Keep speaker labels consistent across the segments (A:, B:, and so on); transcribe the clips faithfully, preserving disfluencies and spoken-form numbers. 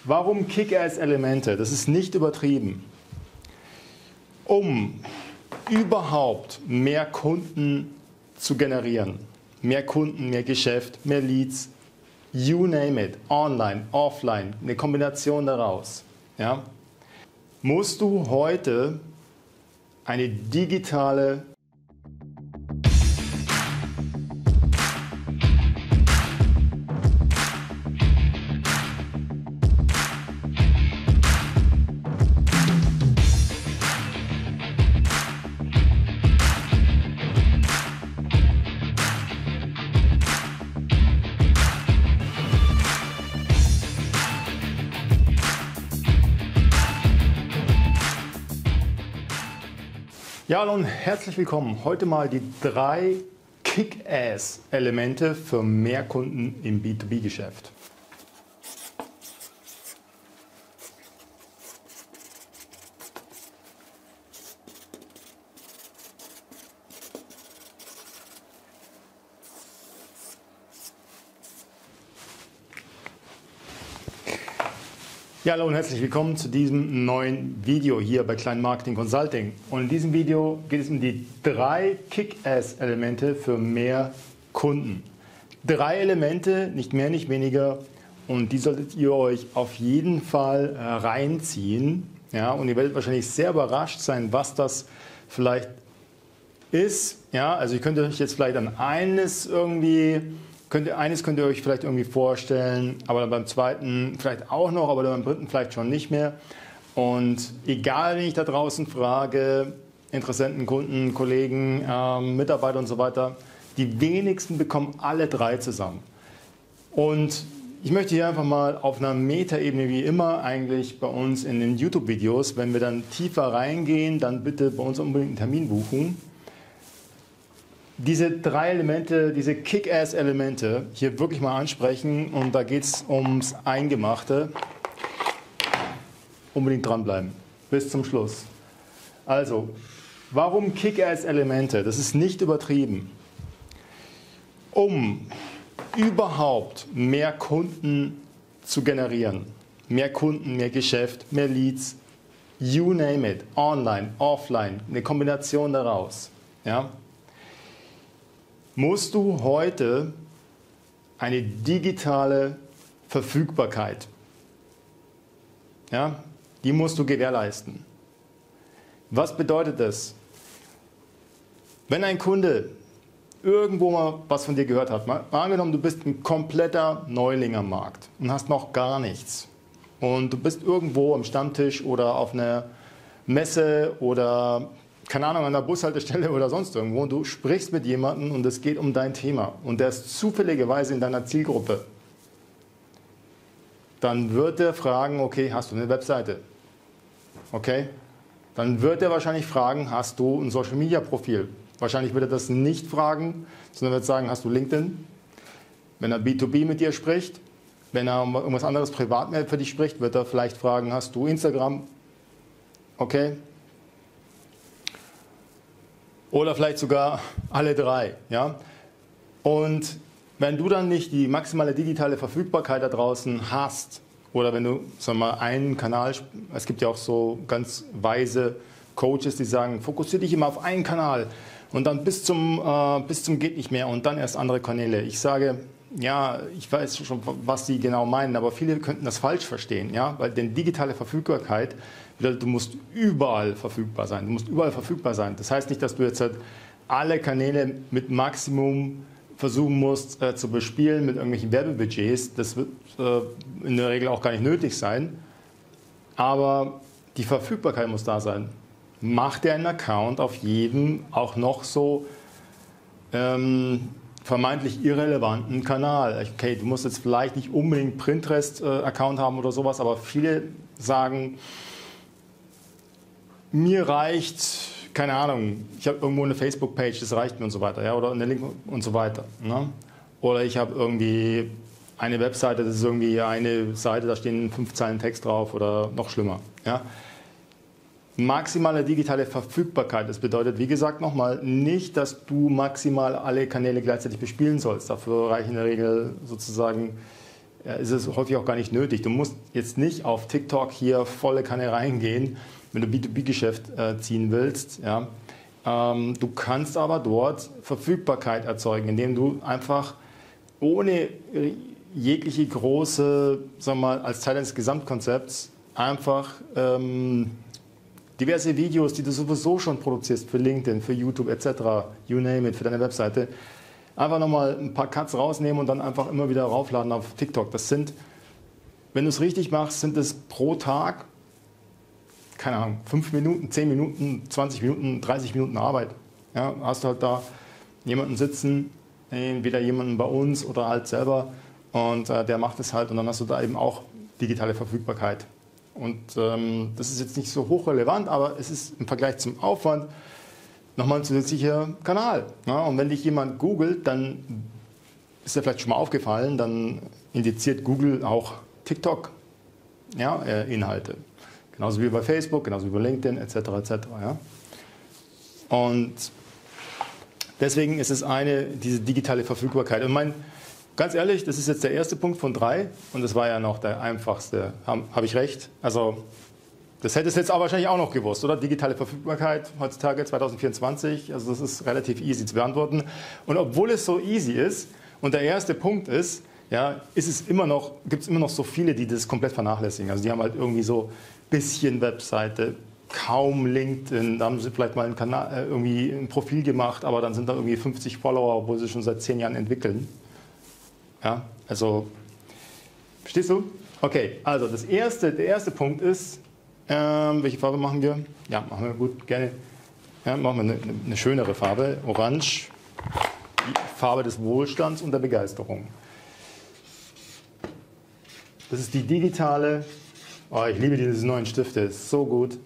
A: Warum Kick-Ass-Elemente? Das ist nicht übertrieben. Um überhaupt mehr Kunden zu generieren, mehr Kunden, mehr Geschäft, mehr Leads, you name it, online, offline, eine Kombination daraus, ja, musst du heute eine digitale Ja, hallo und herzlich willkommen. Heute mal die drei Kick-Ass-Elemente für mehr Kunden im B zwei B-Geschäft. Ja, hallo und herzlich willkommen zu diesem neuen Video hier bei Klein Marketing Consulting. Und in diesem Video geht es um die drei Kick-Ass-Elemente für mehr Kunden. Drei Elemente, nicht mehr, nicht weniger, und die solltet ihr euch auf jeden Fall äh, reinziehen. Ja, und ihr werdet wahrscheinlich sehr überrascht sein, was das vielleicht ist. Ja, also ihr könnt euch jetzt vielleicht an eines irgendwie Könnt ihr, eines könnt ihr euch vielleicht irgendwie vorstellen, aber dann beim zweiten vielleicht auch noch, aber dann beim dritten vielleicht schon nicht mehr. Und egal, wen ich da draußen frage, Interessenten, Kunden, Kollegen, äh, Mitarbeiter und so weiter, die wenigsten bekommen alle drei zusammen. Und ich möchte hier einfach mal auf einer Metaebene, wie immer eigentlich bei uns in den YouTube-Videos, wenn wir dann tiefer reingehen, dann bitte bei uns unbedingt einen Termin buchen. Diese drei Elemente, diese Kick-Ass-Elemente hier wirklich mal ansprechen, und da geht es ums Eingemachte. Unbedingt dranbleiben, bis zum Schluss. Also, warum Kick-Ass-Elemente? Das ist nicht übertrieben. Um überhaupt mehr Kunden zu generieren, mehr Kunden, mehr Geschäft, mehr Leads, you name it, online, offline, eine Kombination daraus, ja, musst du heute eine digitale Verfügbarkeit, ja, die musst du gewährleisten. Was bedeutet das? Wenn ein Kunde irgendwo mal was von dir gehört hat, mal angenommen, du bist ein kompletter Neuling am Markt und hast noch gar nichts, und du bist irgendwo am Stammtisch oder auf einer Messe oder keine Ahnung, an der Bushaltestelle oder sonst irgendwo, und du sprichst mit jemandem und es geht um dein Thema und der ist zufälligerweise in deiner Zielgruppe, dann wird er fragen, okay, hast du eine Webseite? Okay? Dann wird er wahrscheinlich fragen, hast du ein Social Media Profil? Wahrscheinlich wird er das nicht fragen, sondern wird sagen, hast du LinkedIn? Wenn er B zwei B mit dir spricht, wenn er um irgendwas anderes privat mehr für dich spricht, wird er vielleicht fragen, hast du Instagram? Okay? Oder vielleicht sogar alle drei. Ja? Und wenn du dann nicht die maximale digitale Verfügbarkeit da draußen hast, oder wenn du, sagen wir mal, einen Kanal, es gibt ja auch so ganz weise Coaches, die sagen, fokussiere dich immer auf einen Kanal und dann bis zum, äh, bis zum geht nicht mehr und dann erst andere Kanäle. Ich sage, ja, ich weiß schon, was sie genau meinen, aber viele könnten das falsch verstehen, ja? Weil denn digitale Verfügbarkeit, du musst überall verfügbar sein. Du musst überall verfügbar sein. Das heißt nicht, dass du jetzt halt alle Kanäle mit Maximum versuchen musst äh, zu bespielen mit irgendwelchen Werbebudgets. Das wird äh, in der Regel auch gar nicht nötig sein. Aber die Verfügbarkeit muss da sein. Mach dir einen Account auf jedem auch noch so ähm, vermeintlich irrelevanten Kanal. Okay, du musst jetzt vielleicht nicht unbedingt Pinterest-Account haben oder sowas, aber viele sagen, mir reicht, keine Ahnung, ich habe irgendwo eine Facebook-Page, das reicht mir und so weiter, ja, oder eine Link und so weiter. Ne? Oder ich habe irgendwie eine Webseite, das ist irgendwie eine Seite, da stehen fünf Zeilen Text drauf oder noch schlimmer. Ja? Maximale digitale Verfügbarkeit, das bedeutet, wie gesagt, nochmal, nicht, dass du maximal alle Kanäle gleichzeitig bespielen sollst. Dafür reichen in der Regel sozusagen ja, ist es häufig auch gar nicht nötig. Du musst jetzt nicht auf TikTok hier volle Kanne reingehen, wenn du B zwei B-Geschäft äh, ziehen willst. Ja. Ähm, du kannst aber dort Verfügbarkeit erzeugen, indem du einfach ohne jegliche große, sagen wir mal, als Teil deines Gesamtkonzepts einfach ähm, diverse Videos, die du sowieso schon produzierst für LinkedIn, für YouTube et cetera, you name it, für deine Webseite, einfach nochmal ein paar Cuts rausnehmen und dann einfach immer wieder raufladen auf TikTok. Das sind, wenn du es richtig machst, sind es pro Tag, keine Ahnung, fünf Minuten, zehn Minuten, zwanzig Minuten, dreißig Minuten Arbeit. Ja, hast du halt da jemanden sitzen, entweder jemanden bei uns oder halt selber und äh, der macht es halt und dann hast du da eben auch digitale Verfügbarkeit. Und ähm, das ist jetzt nicht so hochrelevant, aber es ist im Vergleich zum Aufwand nochmal ein zusätzlicher Kanal. Ja, und wenn dich jemand googelt, dann ist dir vielleicht schon mal aufgefallen, dann indiziert Google auch TikTok, ja, äh, Inhalte. Genauso wie bei Facebook, genauso wie bei LinkedIn et cetera et cetera. Ja. Und deswegen ist es eine, diese digitale Verfügbarkeit. Und mein, ganz ehrlich, das ist jetzt der erste Punkt von drei und das war ja noch der einfachste. Habe hab ich recht? Also das hättest du jetzt aber wahrscheinlich auch noch gewusst, oder? Digitale Verfügbarkeit heutzutage zwanzig vierundzwanzig, also das ist relativ easy zu beantworten. Und obwohl es so easy ist und der erste Punkt ist, ja, ist es immer noch, gibt es immer noch so viele, die das komplett vernachlässigen. Also die haben halt irgendwie so ein bisschen Webseite, kaum LinkedIn, da haben sie vielleicht mal einen Kanal, irgendwie ein Profil gemacht, aber dann sind da irgendwie fünfzig Follower, obwohl sie schon seit zehn Jahren entwickeln. Ja, also, verstehst du? Okay, also das erste, der erste Punkt ist, ähm, welche Farbe machen wir? Ja, machen wir gut, gerne. Ja, machen wir eine, eine schönere Farbe, Orange, die Farbe des Wohlstands und der Begeisterung. Das ist die digitale, oh, ich liebe diese neuen Stifte, ist so gut.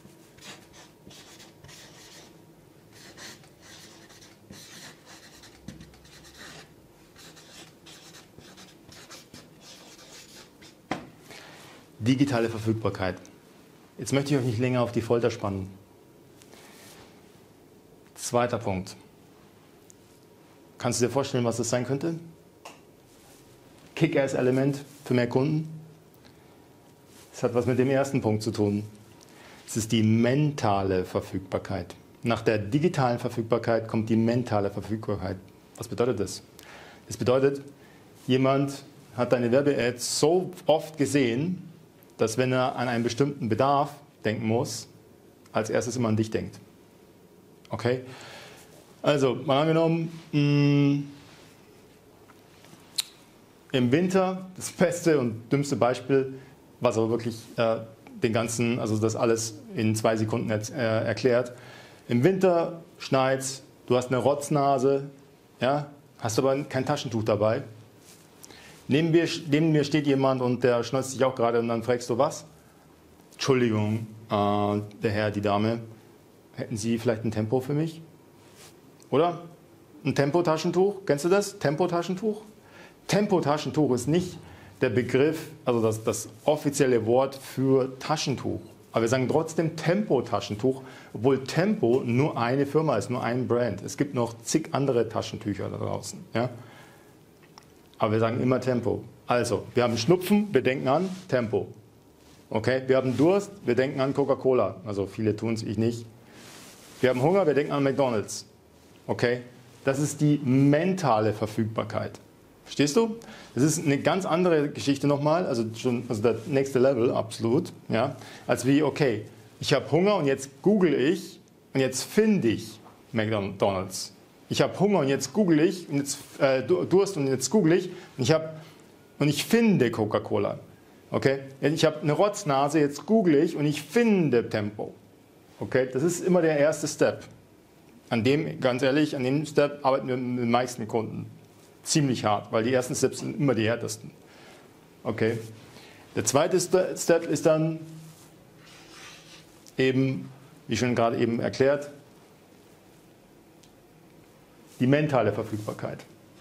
A: Digitale Verfügbarkeit. Jetzt möchte ich euch nicht länger auf die Folter spannen. Zweiter Punkt. Kannst du dir vorstellen, was das sein könnte? Kick-Ass-Element für mehr Kunden. Das hat was mit dem ersten Punkt zu tun. Es ist die mentale Verfügbarkeit. Nach der digitalen Verfügbarkeit kommt die mentale Verfügbarkeit. Was bedeutet das? Das bedeutet, jemand hat deine Werbe-Ads so oft gesehen, dass wenn er an einen bestimmten Bedarf denken muss, als erstes immer an dich denkt. Okay? Also, mal angenommen, mh, im Winter, das beste und dümmste Beispiel, was aber wirklich äh, den ganzen, also das alles in zwei Sekunden äh, erklärt. Im Winter schneit's, du hast eine Rotznase, ja, hast aber kein Taschentuch dabei. Neben mir, neben mir steht jemand und der schneuzt sich auch gerade und dann fragst du, was? Entschuldigung, äh, der Herr, die Dame, hätten Sie vielleicht ein Tempo für mich? Oder? Ein Tempotaschentuch, kennst du das? Tempotaschentuch? Tempotaschentuch ist nicht der Begriff, also das, das offizielle Wort für Taschentuch. Aber wir sagen trotzdem Tempotaschentuch, obwohl Tempo nur eine Firma ist, nur ein Brand. Es gibt noch zig andere Taschentücher da draußen. Ja? Aber wir sagen immer Tempo. Also, wir haben Schnupfen, wir denken an Tempo. Okay? Wir haben Durst, wir denken an Coca-Cola. Also viele tun es, ich nicht. Wir haben Hunger, wir denken an McDonald's. Okay? Das ist die mentale Verfügbarkeit. Verstehst du? Das ist eine ganz andere Geschichte nochmal, also schon also der nächste Level, absolut. Ja? Als wie, okay, ich habe Hunger und jetzt google ich und jetzt finde ich McDonald's. Ich habe Hunger und jetzt google ich, und jetzt, äh, Durst und jetzt google ich und ich, hab, und ich finde Coca-Cola. Okay? Ich habe eine Rotznase, jetzt google ich und ich finde Tempo. Okay? Das ist immer der erste Step. An dem, ganz ehrlich, an dem Step arbeiten wir mit den meisten Kunden. Ziemlich hart, weil die ersten Steps sind immer die härtesten. Okay? Der zweite Step ist dann eben, wie schon gerade eben erklärt, die mentale Verfügbarkeit.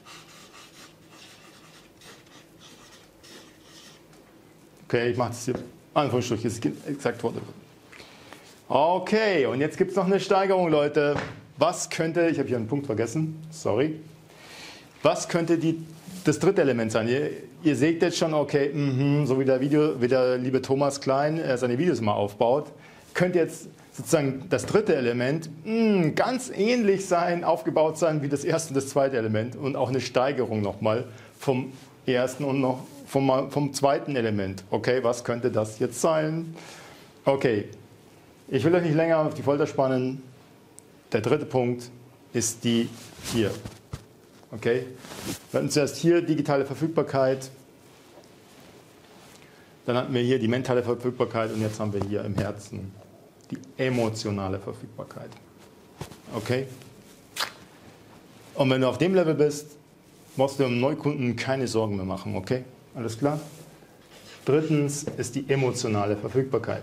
A: Okay, ich mache das hier Anführungsstrich, das ist exakt Worte. Okay, und jetzt gibt es noch eine Steigerung, Leute. Was könnte, ich habe hier einen Punkt vergessen, sorry. Was könnte die das dritte Element sein. Ihr, ihr seht jetzt schon, okay, mh, so wie der, Video, wie der liebe Thomas Klein äh, seine Videos mal aufbaut, könnte jetzt sozusagen das dritte Element mh, ganz ähnlich sein, aufgebaut sein wie das erste und das zweite Element und auch eine Steigerung nochmal vom ersten und noch vom, vom zweiten Element. Okay, was könnte das jetzt sein? Okay, ich will euch nicht länger auf die Folter spannen. Der dritte Punkt ist die hier. Okay, wir hatten zuerst hier digitale Verfügbarkeit, dann hatten wir hier die mentale Verfügbarkeit und jetzt haben wir hier im Herzen die emotionale Verfügbarkeit. Okay? Und wenn du auf dem Level bist, musst du um Neukunden keine Sorgen mehr machen. Okay? Alles klar? Drittens ist die emotionale Verfügbarkeit.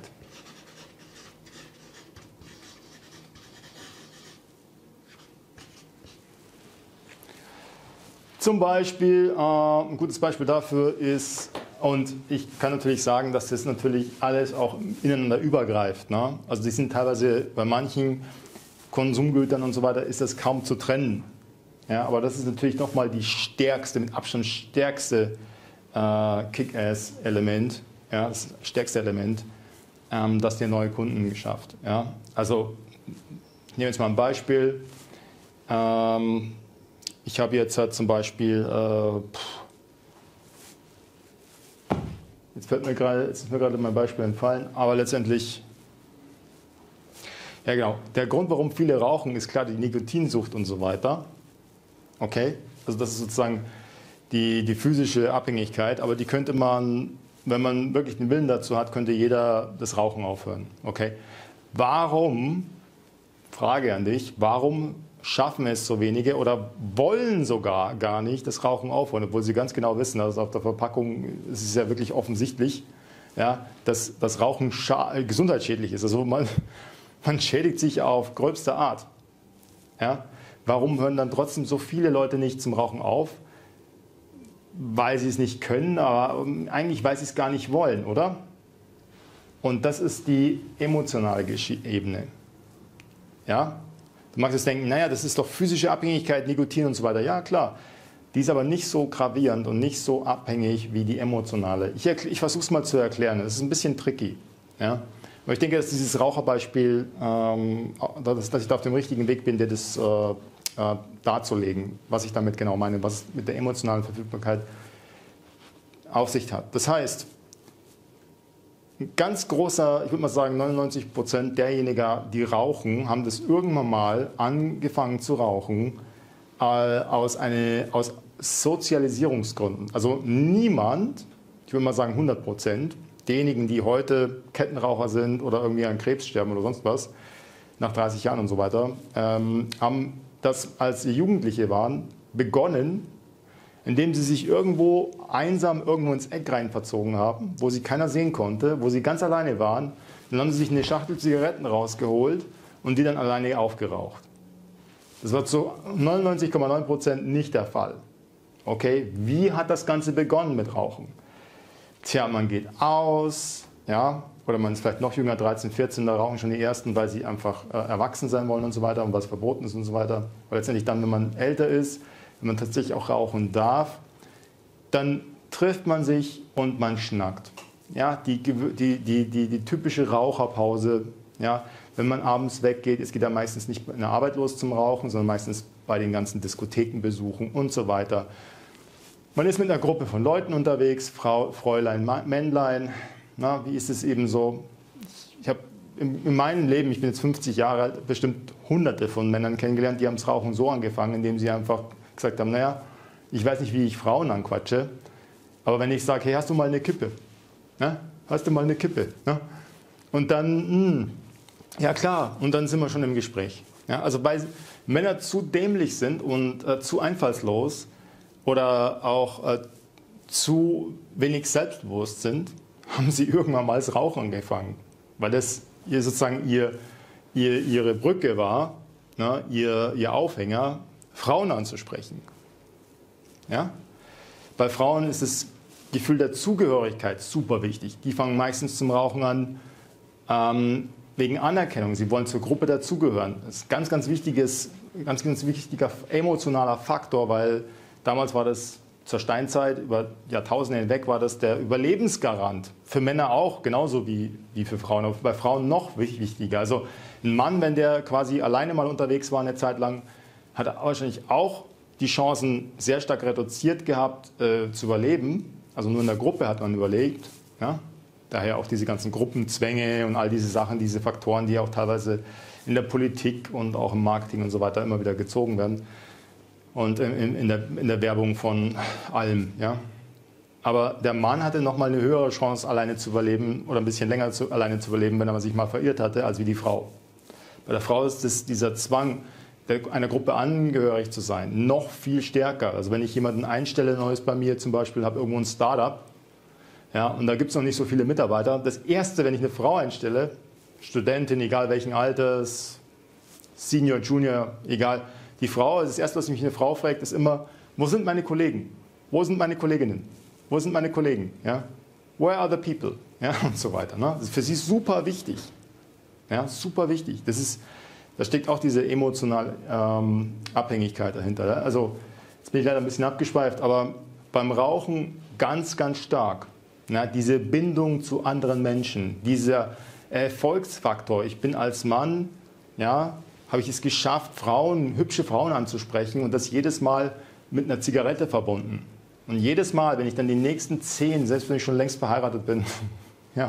A: Zum Beispiel, äh, ein gutes Beispiel dafür ist, und ich kann natürlich sagen, dass das natürlich alles auch ineinander übergreift. Ne? Also die sind teilweise bei manchen Konsumgütern und so weiter ist das kaum zu trennen. Ja, aber das ist natürlich nochmal die stärkste, mit Abstand stärkste äh, Kick-Ass-Element, ja, das stärkste Element, ähm, das dir neue Kunden geschafft. Ja? Also ich nehme jetzt mal ein Beispiel. Ähm, ich habe jetzt halt zum Beispiel äh, Jetzt fällt mir gerade, jetzt ist mir gerade mein Beispiel entfallen, aber letztendlich, ja genau, der Grund, warum viele rauchen, ist klar die Nikotinsucht und so weiter. Okay, also das ist sozusagen die, die physische Abhängigkeit, aber die könnte man, wenn man wirklich den Willen dazu hat, könnte jeder das Rauchen aufhören. Okay, warum, Frage an dich, warum schaffen es so wenige oder wollen sogar gar nicht das Rauchen aufhören, obwohl sie ganz genau wissen, dass auf der Verpackung es ist ja wirklich offensichtlich, ja, dass das Rauchen gesundheitsschädlich ist. Also man, man schädigt sich auf gröbste Art. Ja. Warum hören dann trotzdem so viele Leute nicht zum Rauchen auf? Weil sie es nicht können, aber eigentlich weil sie es gar nicht wollen, oder? Und das ist die emotionale Ebene. Ja? Du magst jetzt denken, naja, das ist doch physische Abhängigkeit, Nikotin und so weiter. Ja, klar. Die ist aber nicht so gravierend und nicht so abhängig wie die emotionale. Ich, ich versuche es mal zu erklären. Das ist ein bisschen tricky. Ja? Aber ich denke, dass dieses Raucherbeispiel, ähm, dass, dass ich da auf dem richtigen Weg bin, dir das äh, äh, darzulegen, was ich damit genau meine, was es mit der emotionalen Verfügbarkeit auf sich hat. Das heißt, ein ganz großer, ich würde mal sagen neunundneunzig Prozent derjenigen, die rauchen, haben das irgendwann mal angefangen zu rauchen äh, aus, eine, aus Sozialisierungsgründen. Also niemand, ich würde mal sagen hundert Prozent, diejenigen, die heute Kettenraucher sind oder irgendwie an Krebs sterben oder sonst was, nach dreißig Jahren und so weiter, ähm, haben das, als sie Jugendliche waren, begonnen, indem sie sich irgendwo einsam irgendwo ins Eck rein verzogen haben, wo sie keiner sehen konnte, wo sie ganz alleine waren. Dann haben sie sich eine Schachtel Zigaretten rausgeholt und die dann alleine aufgeraucht. Das war zu neunundneunzig Komma neun Prozent nicht der Fall. Okay, wie hat das Ganze begonnen mit Rauchen? Tja, man geht aus, ja, oder man ist vielleicht noch jünger, dreizehn, vierzehn, da rauchen schon die Ersten, weil sie einfach äh, erwachsen sein wollen und so weiter und was verboten ist und so weiter. Weil letztendlich dann, wenn man älter ist, wenn man tatsächlich auch rauchen darf, dann trifft man sich und man schnackt. Ja, die, die, die, die, die typische Raucherpause, ja, wenn man abends weggeht, es geht ja meistens nicht in der Arbeit los zum Rauchen, sondern meistens bei den ganzen Diskothekenbesuchen und so weiter. Man ist mit einer Gruppe von Leuten unterwegs, Frau, Fräulein, Männlein. Na, wie ist es eben so? Ich habe in meinem Leben, ich bin jetzt fünfzig Jahre alt, bestimmt hunderte von Männern kennengelernt, die haben das Rauchen so angefangen, indem sie einfach gesagt haben, naja, ich weiß nicht, wie ich Frauen anquatsche, aber wenn ich sage, hey, hast du mal eine Kippe? Ja? Hast du mal eine Kippe? Ja? Und dann, mh, ja klar, und dann sind wir schon im Gespräch. Ja? Also weil Männer zu dämlich sind und äh, zu einfallslos oder auch äh, zu wenig selbstbewusst sind, haben sie irgendwann mal das Rauchen angefangen, weil das ihr sozusagen ihr, ihr, ihre Brücke war, ne, ihr, ihr Aufhänger, Frauen anzusprechen. Ja? Bei Frauen ist das Gefühl der Zugehörigkeit super wichtig. Die fangen meistens zum Rauchen an ähm, wegen Anerkennung. Sie wollen zur Gruppe dazugehören. Das ist ein ganz, ganz wichtiges, ganz, ganz wichtiger emotionaler Faktor, weil damals war das zur Steinzeit, über Jahrtausende hinweg, war das der Überlebensgarant. Für Männer auch, genauso wie, wie für Frauen. Aber bei Frauen noch wichtiger. Also ein Mann, wenn der quasi alleine mal unterwegs war eine Zeit lang, hat er wahrscheinlich auch die Chancen sehr stark reduziert gehabt, äh, zu überleben. Also nur in der Gruppe hat man überlegt. Ja? Daher auch diese ganzen Gruppenzwänge und all diese Sachen, diese Faktoren, die auch teilweise in der Politik und auch im Marketing und so weiter immer wieder gezogen werden. Und in, in, der, in der Werbung von allem. Ja? Aber der Mann hatte nochmal eine höhere Chance, alleine zu überleben oder ein bisschen länger zu, alleine zu überleben, wenn er sich mal verirrt hatte, als wie die Frau. Bei der Frau ist es dieser Zwang, einer Gruppe angehörig zu sein, noch viel stärker. Also wenn ich jemanden einstelle, Neues bei mir zum Beispiel, habe irgendwo ein Startup, ja, und da gibt es noch nicht so viele Mitarbeiter. Das Erste, wenn ich eine Frau einstelle, Studentin, egal welchen Alters, Senior, Junior, egal, die Frau, das Erste, was mich eine Frau fragt, ist immer, wo sind meine Kollegen? Wo sind meine Kolleginnen? Wo sind meine Kollegen? Ja? Where are the people? Ja, und so weiter. Ne? Das ist für sie super wichtig. Ja, super wichtig. Das ist, da steckt auch diese emotionale ähm, Abhängigkeit dahinter. Ja? Also, jetzt bin ich leider ein bisschen abgeschweift, aber beim Rauchen ganz, ganz stark. Ja? Diese Bindung zu anderen Menschen, dieser Erfolgsfaktor. Ich bin als Mann, ja, habe ich es geschafft, Frauen, hübsche Frauen anzusprechen und das jedes Mal mit einer Zigarette verbunden. Und jedes Mal, wenn ich dann die nächsten zehn, selbst wenn ich schon längst verheiratet bin, ja,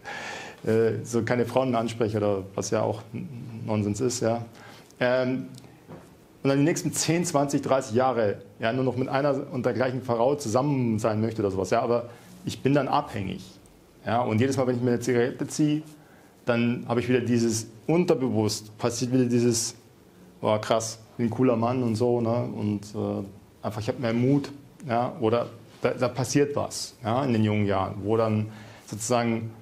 A: äh, so keine Frauen mehr anspreche, oder was ja auch Nonsens ist, ja, ähm, und dann die nächsten zehn, zwanzig, dreißig Jahre ja, nur noch mit einer und der gleichen Frau zusammen sein möchte oder sowas, ja, aber ich bin dann abhängig. Ja, und jedes Mal, wenn ich mir eine Zigarette ziehe, dann habe ich wieder dieses unterbewusst, passiert wieder dieses, oh krass, ich bin ein cooler Mann und so, ne? Und äh, einfach, ich habe mehr Mut, ja? Oder da, da passiert was, ja? In den jungen Jahren, wo dann sozusagen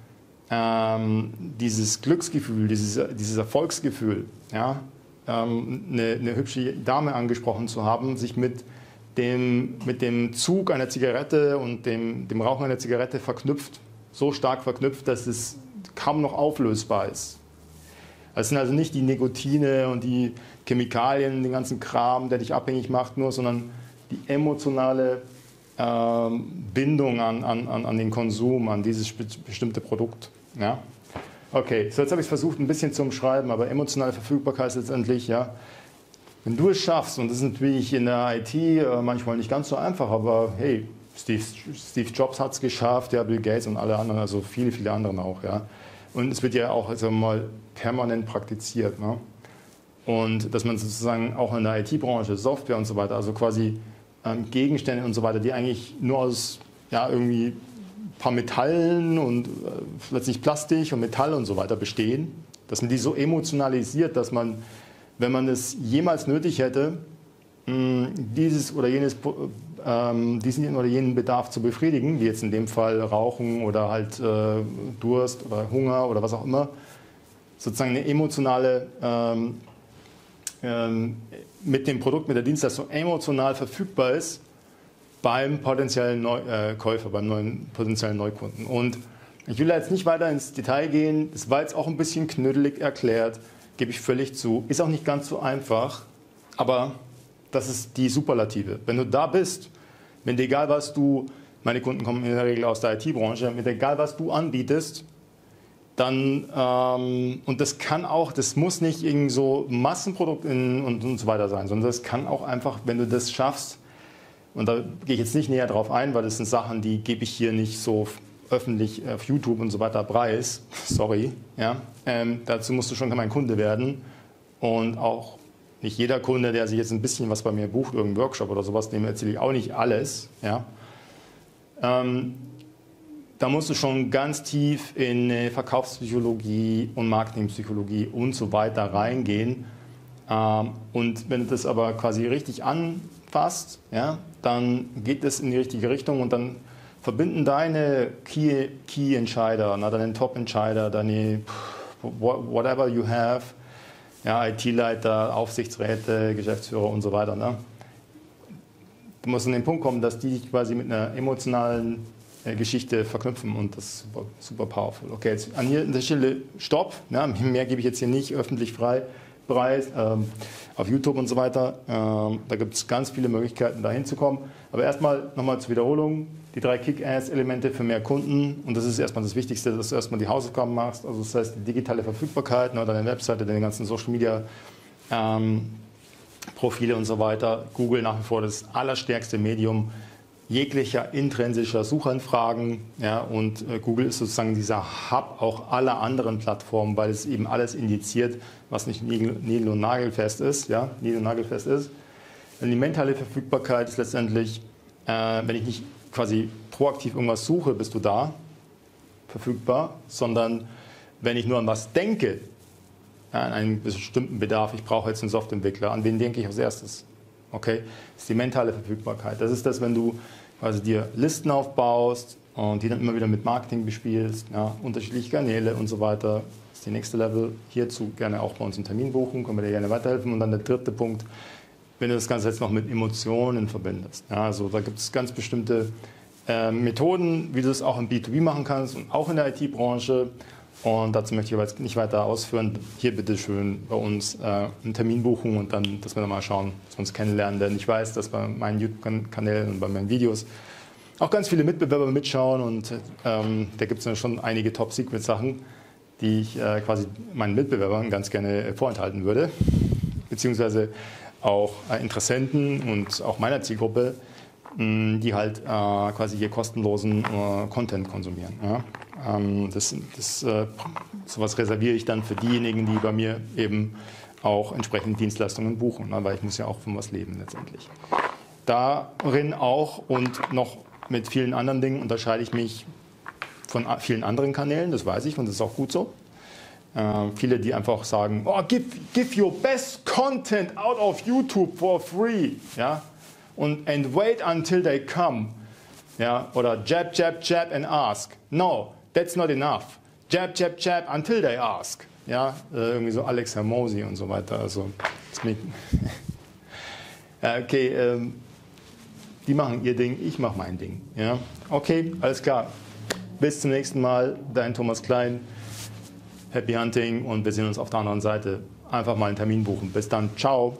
A: ähm, dieses Glücksgefühl, dieses, dieses Erfolgsgefühl, ja? ähm, eine, eine hübsche Dame angesprochen zu haben, sich mit dem, mit dem Zug einer Zigarette und dem, dem Rauchen einer Zigarette verknüpft, so stark verknüpft, dass es kaum noch auflösbar ist. Es sind also nicht die Nikotine und die Chemikalien, den ganzen Kram, der dich abhängig macht, nur, sondern die emotionale ähm, Bindung an, an, an den Konsum, an dieses bestimmte Produkt. Ja? Okay, so jetzt habe ich es versucht, ein bisschen zu umschreiben, aber emotionale Verfügbarkeit ist letztendlich, ja, wenn du es schaffst, und das ist natürlich in der I T äh, manchmal nicht ganz so einfach, aber hey, Steve, Steve Jobs hat es geschafft, ja, Bill Gates und alle anderen, also viele, viele andere auch, ja. Und es wird ja auch also mal permanent praktiziert. Ne? Und dass man sozusagen auch in der I T-Branche, Software und so weiter, also quasi ähm, Gegenstände und so weiter, die eigentlich nur aus ja, irgendwie ein paar Metallen und äh, letztlich Plastik und Metall und so weiter bestehen, dass man die so emotionalisiert, dass man, wenn man es jemals nötig hätte, mh, dieses oder jenes ähm, diesen oder jenen Bedarf zu befriedigen, wie jetzt in dem Fall Rauchen oder halt äh, Durst oder Hunger oder was auch immer, sozusagen eine emotionale, ähm, ähm, mit dem Produkt, mit der Dienstleistung emotional verfügbar ist beim potenziellen Neu äh, Käufer, beim neuen potenziellen Neukunden. Und ich will da jetzt nicht weiter ins Detail gehen, das war jetzt auch ein bisschen knödelig erklärt, gebe ich völlig zu, ist auch nicht ganz so einfach, aber das ist die Superlative. Wenn du da bist, wenn dir egal was du, meine Kunden kommen in der Regel aus der I T-Branche, wenn dir egal was du anbietest, dann, ähm, und das kann auch, das muss nicht irgend so Massenprodukt in, und, und so weiter sein, sondern das kann auch einfach, wenn du das schaffst, und da gehe ich jetzt nicht näher drauf ein, weil das sind Sachen, die gebe ich hier nicht so öffentlich auf YouTube und so weiter preis, sorry, ja, ähm, dazu musst du schon mein Kunde werden und auch nicht jeder Kunde, der sich jetzt ein bisschen was bei mir bucht, irgendeinen Workshop oder sowas, dem erzähle ich auch nicht alles. Ja. Ähm, da musst du schon ganz tief in Verkaufspsychologie und Marketingpsychologie und so weiter reingehen. Ähm, und wenn du das aber quasi richtig anfasst, ja, dann geht es in die richtige Richtung und dann verbinden deine Key, Key Entscheider, deine Top Entscheider, deine whatever you have, ja, I T-Leiter, Aufsichtsräte, Geschäftsführer und so weiter. Ne? Du musst an den Punkt kommen, dass die dich quasi mit einer emotionalen äh, Geschichte verknüpfen und das ist super, super powerful. Okay, jetzt an hier an der Stelle Stopp. Ne? Mehr gebe ich jetzt hier nicht öffentlich frei. Bereich, ähm, auf YouTube und so weiter. Ähm, da gibt es ganz viele Möglichkeiten, da hinzukommen. Aber erstmal nochmal zur Wiederholung, die drei Kick-Ass-Elemente für mehr Kunden. Und das ist erstmal das Wichtigste, dass du erstmal die Hausaufgaben machst. Also das heißt, die digitale Verfügbarkeit, ne, deine Webseite, deine ganzen Social-Media ähm, Profile und so weiter. Google nach wie vor das allerstärkste Medium jeglicher intrinsischer Suchanfragen. Ja, und äh, Google ist sozusagen dieser Hub auch aller anderen Plattformen, weil es eben alles indiziert, was nicht niedel- und nagelfest ist. Ja, niedel- und nagelfest ist. Die mentale Verfügbarkeit ist letztendlich, äh, wenn ich nicht quasi proaktiv irgendwas suche, bist du da verfügbar, sondern wenn ich nur an was denke, ja, an einen bestimmten Bedarf, ich brauche jetzt einen Softwareentwickler, an wen denke ich als erstes? Okay, das ist die mentale Verfügbarkeit. Das ist das, wenn du quasi dir Listen aufbaust und die dann immer wieder mit Marketing bespielst, ja, unterschiedliche Kanäle und so weiter. Das ist die nächste Level. Hierzu gerne auch bei uns einen Termin buchen, können wir dir gerne weiterhelfen. Und dann der dritte Punkt, wenn du das Ganze jetzt noch mit Emotionen verbindest. Ja, also da gibt es ganz bestimmte äh, Methoden, wie du das auch im B zwei B machen kannst und auch in der I T-Branche. Und dazu möchte ich aber jetzt nicht weiter ausführen. Hier bitte schön bei uns äh, einen Termin buchen und dann, dass wir dann mal schauen, dass wir uns kennenlernen. Denn ich weiß, dass bei meinen YouTube-Kanälen und bei meinen Videos auch ganz viele Mitbewerber mitschauen und ähm, da gibt es ja schon einige Top-Secret-Sachen, die ich äh, quasi meinen Mitbewerbern ganz gerne äh, vorenthalten würde, beziehungsweise auch äh, Interessenten und auch meiner Zielgruppe, mh, die halt äh, quasi hier kostenlosen äh, Content konsumieren. Ja? Ähm, das, das, äh, sowas reserviere ich dann für diejenigen, die bei mir eben auch entsprechend Dienstleistungen buchen, ne? Weil ich muss ja auch von was leben letztendlich. Darin auch und noch mit vielen anderen Dingen unterscheide ich mich von vielen anderen Kanälen, das weiß ich und das ist auch gut so. Äh, viele, die einfach sagen, oh, give, give your best content out of YouTube for free, ja, und and wait until they come, ja, oder jab, jab, jab and ask. No, that's not enough. Jab, jab, jab until they ask, ja, äh, irgendwie so Alex Hermosi und so weiter. Also, das mit ja, okay, ähm, die machen ihr Ding, ich mache mein Ding, ja. Okay, alles klar. Bis zum nächsten Mal, dein Thomas Klein. Happy Hunting und wir sehen uns auf der anderen Seite. Einfach mal einen Termin buchen. Bis dann. Ciao.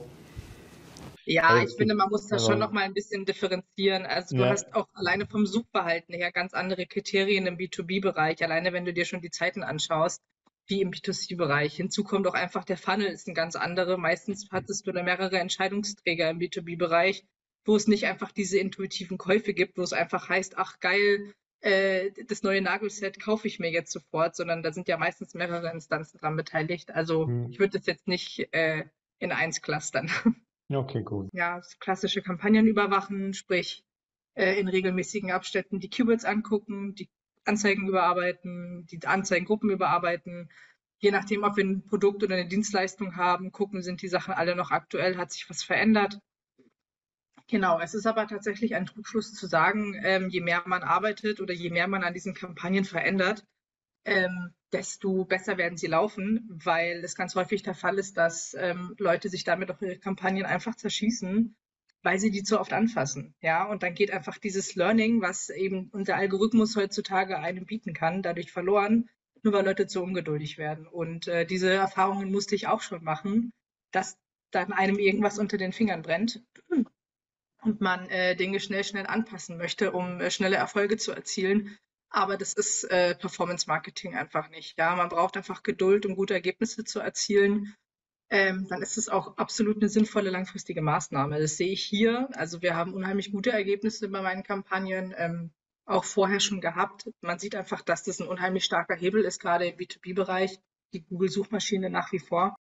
B: Ja, ich finde, man muss da schon noch mal ein bisschen differenzieren. Also du
A: Ja.
B: hast auch alleine vom Suchverhalten her ganz andere Kriterien im B zwei B-Bereich. Alleine wenn du dir schon die Zeiten anschaust, wie im B zwei C-Bereich. Hinzu kommt auch einfach, der Funnel ist ein ganz andere. Meistens hattest du da mehrere Entscheidungsträger im B zwei B-Bereich, wo es nicht einfach diese intuitiven Käufe gibt, wo es einfach heißt, ach geil, äh, das neue Nagelset kaufe ich mir jetzt sofort, sondern da sind ja meistens mehrere Instanzen dran beteiligt. Also
A: Hm.
B: ich würde das jetzt nicht äh, in eins clustern.
A: Okay, gut.
B: Ja, klassische Kampagnen überwachen, sprich äh, in regelmäßigen Abständen die Keywords angucken, die Anzeigen überarbeiten, die Anzeigengruppen überarbeiten. Je nachdem, ob wir ein Produkt oder eine Dienstleistung haben, gucken, sind die Sachen alle noch aktuell, hat sich was verändert. Genau, es ist aber tatsächlich ein Trugschluss zu sagen, ähm, je mehr man arbeitet oder je mehr man an diesen Kampagnen verändert, ähm, desto besser werden sie laufen, weil es ganz häufig der Fall ist, dass ähm, Leute sich damit auch ihre Kampagnen einfach zerschießen, weil sie die zu oft anfassen. Ja, und dann geht einfach dieses Learning, was eben unser Algorithmus heutzutage einem bieten kann, dadurch verloren, nur weil Leute zu ungeduldig werden. Und äh, diese Erfahrungen musste ich auch schon machen, dass dann einem irgendwas unter den Fingern brennt und man äh, Dinge schnell, schnell anpassen möchte, um äh, schnelle Erfolge zu erzielen. Aber das ist äh, Performance Marketing einfach nicht. Ja, man braucht einfach Geduld, um gute Ergebnisse zu erzielen. Ähm, dann ist es auch absolut eine sinnvolle langfristige Maßnahme. Das sehe ich hier. Also wir haben unheimlich gute Ergebnisse bei meinen Kampagnen ähm, auch vorher schon gehabt. Man sieht einfach, dass das ein unheimlich starker Hebel ist, gerade im B zwei B-Bereich, die Google-Suchmaschine nach wie vor.